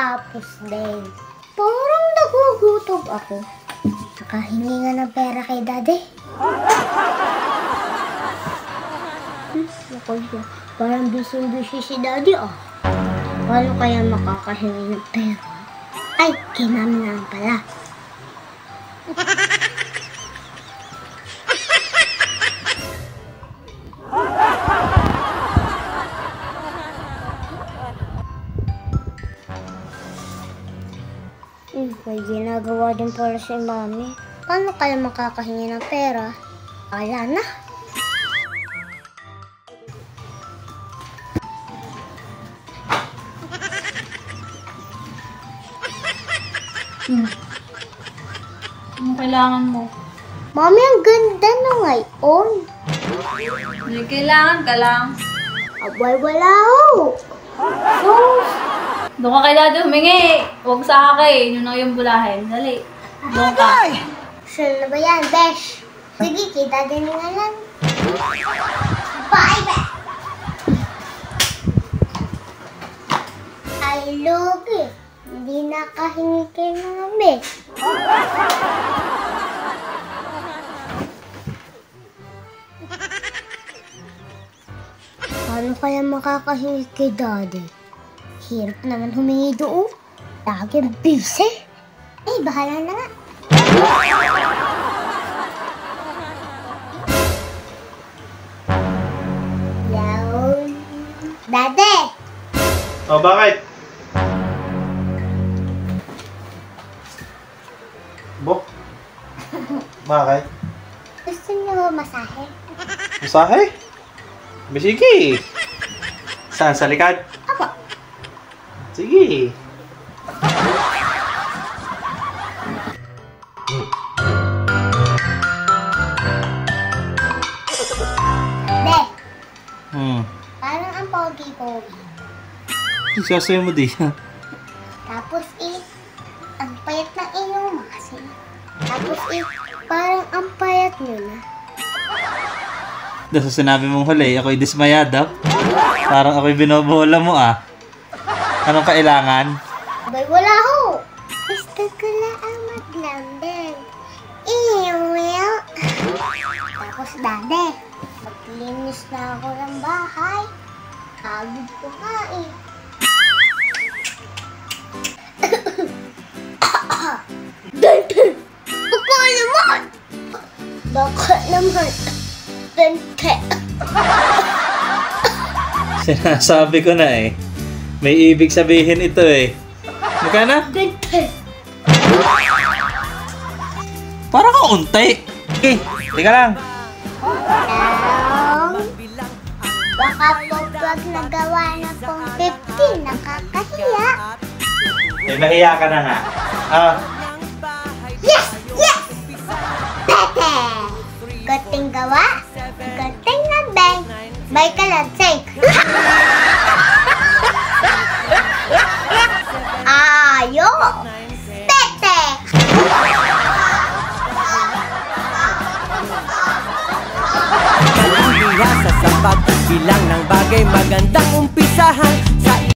Tapos din, parang nagugutom ako. Nakahingi nga ng pera kay daddy. Parang busy si daddy Paano kaya makakahingi ng pera? Ay, kay mami naman pala. May ginagawa din pala si mami. Paano kaya makakahingi ng pera? Wala na. Anong kailangan mo? Mami, ang ganda na ngayon. May kailangan ka lang. Abay, wala ho. Doon ka kay daddy humingi. Huwag sa akin. Yun na yung bulahin. Dali. Doon ka. Sure na ba yan, besh? Sige, kay daddy na nga lang. Bye, besh! Ay, Logi. Hindi nakahingi kay mami. Paano kaya makakahingi kay daddy? Hirap naman humingi doon. Laging busy. Eh, bahala na nga. Hello? Daddy! Oh, bakit? Bo? Bakit? Gusto niyo masahe? Masahe? Sige. Saan? Sa likod? Apo. Sige. De, Hmm. parang ang pogi-pogi. Sasayo mo di. Tapos ang payat ng inyong masi. Tapos parang ang payat nyo na. Doon sa sinabi mong huli, ako'y dismayado. Parang ako'y binobola mo Anong kailangan? Abay, wala ho. Gusto ko lang ang maglambing. Iiwil. Tapos, daddy, maglinis na ako ng bahay. Pagod ko nga Dante! Baka naman! Baka naman! Dante! Sinasabi ko na May ibig sabihin ito Magkana? Dante! Parang ka unti. Okay, teka lang. Baka po pag nagawa na pong 50, nakakahiya. Nahiya ka na nga. Yes! Yes! Pete! Gating gawa, gating na bang, may kalansing. Ayo! Pete! Sa pagbilang ng bagay magandang umpisahan sa